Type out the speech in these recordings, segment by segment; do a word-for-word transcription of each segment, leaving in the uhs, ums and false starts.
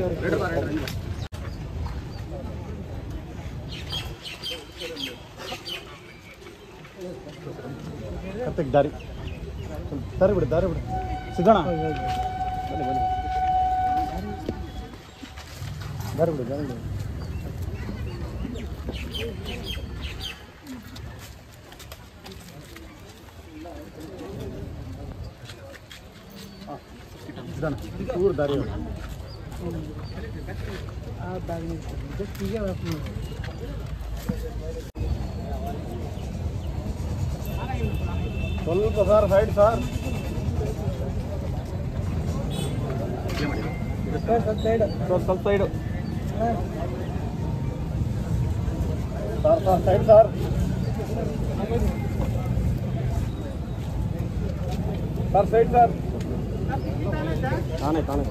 ಕತ್ತೆಗೆ ದಾರಿ ದಾರಿ ಬಿಡು ದಾರಿ ಬಿಡು ಸಿಗೋಣ ಬನ್ನಿ ಬನ್ನಿ ದಾರಿ ಬಿಡು ದಾರಿ ಬಿಡು ಸಿಗೋಣ ಊರು ದಾರಿ ಸ್ವಲ್ಪ ಸರ್ ಸೈಡ್ ಸರ್ ಸ್ವಲ್ಪ side sir sir side sir sir side sir ತಾನೇ ತಾನೇ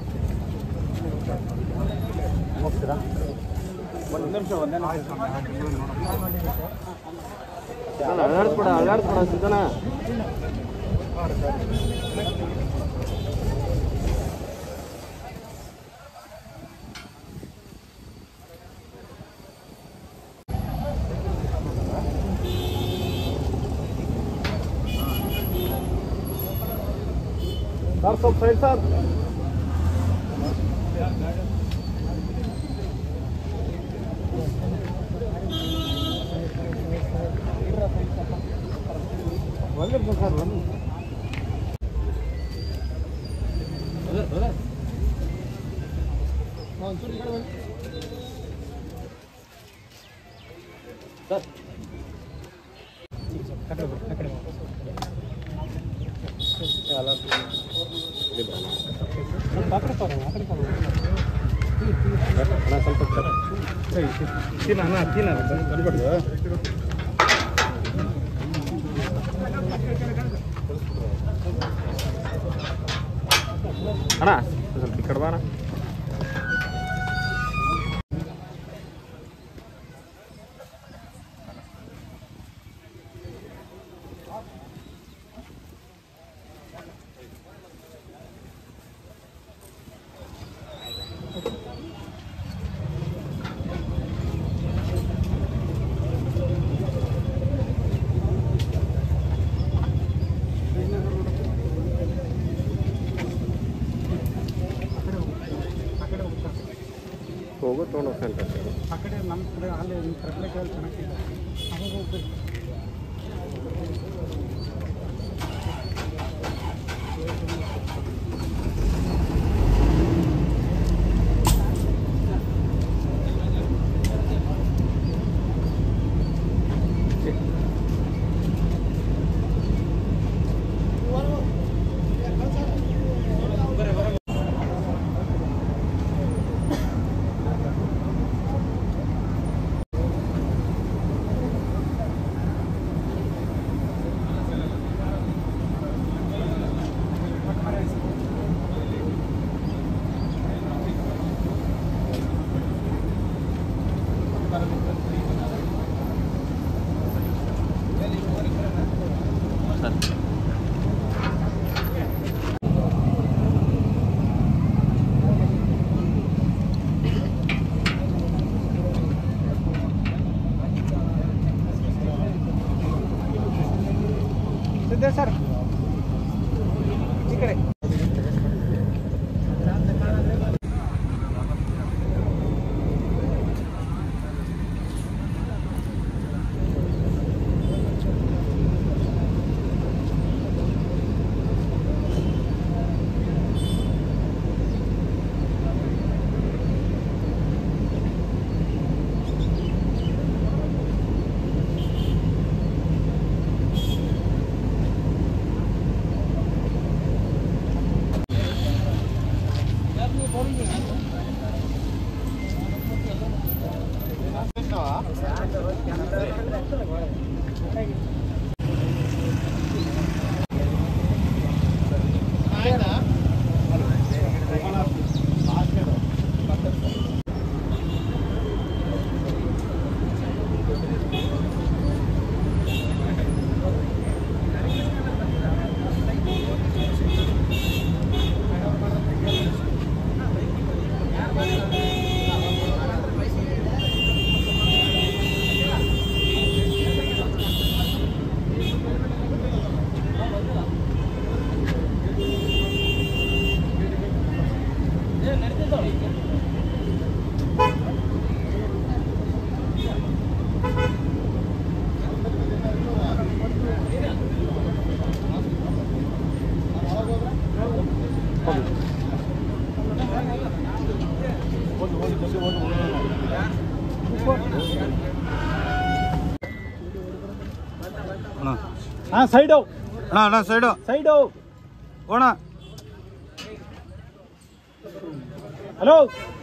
ಹೋಗ್ತೀರಾ ಒಂದು ನಿಮಿಷ ಒಂದೇ ಅಲ್ಲಾಡ್ಸ್ಬಿಡ ಅಲ್ಲಾಡ್ಸ್ಬಿಡ ಸಿಗೋಣ सर सब साइड सर सर ಅಣ್ಣ ಸ್ವಲ್ಪ ಈ ಕಡೆ ಬಾಣ ಹೋಗೋ ತೊಗೊಂಡು ಹೋಗ್ತಾನೆ ಆ ಕಡೆ ನಮ್ಮ ಕಡೆ ಅಲ್ಲಿ ನಿಮ್ಮ ಕಡೆ ಕೇಳಿ ಚೆನ್ನಾಗಿದೆ ಅವಾಗ ಹೋಗ್ಬೇಕು सर ಈ ಕಡೆ Bye. ಹಾಂ ಸೈಡು ಅಣ್ಣ ಅಣ್ಣ ಸೈಡು ಸೈಡು ಓಣ. ಹಲೋ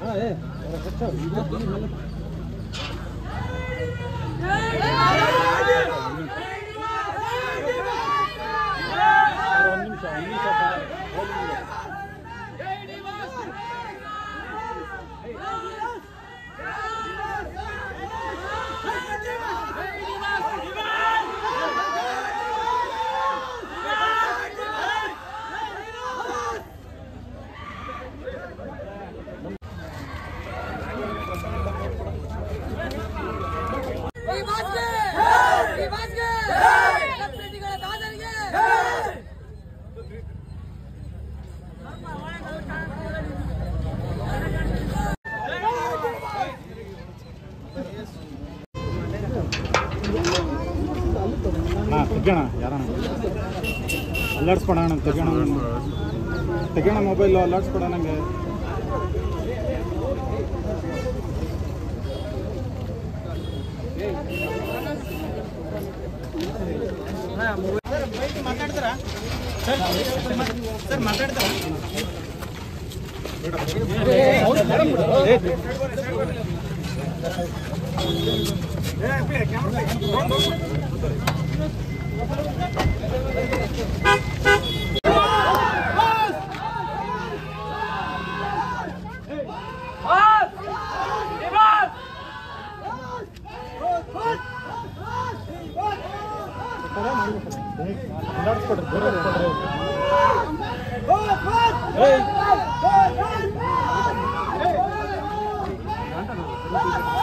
ಒಂದು ನಿಮಿಷ ಒಂದು ನಿಮಿಷ ಹಾಂ ತೆಗೋಣ ಯಾರಣ್ಣ ಅಲ್ಲಾಡ್ಸ್ಕೊಡೋಣ ತೆಗೋಣ ತೆಗೋಣ ಮೊಬೈಲು ಅಲ್ಲಾಡ್ಸ್ಕೊಡ ನಂಗೆ ಮಾತಾಡ್ತಾರಾ ಸರ್ ಮಾತಾಡ್ತಾರ Hey!